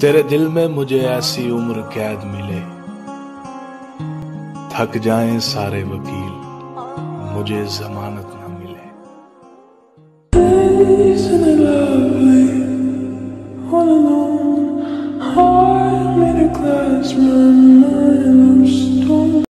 तेरे दिल में मुझे ऐसी उम्र कैद मिले, थक जाएं सारे वकील, मुझे जमानत ना मिले। Isn't it lovely, all alone, heart made of glass,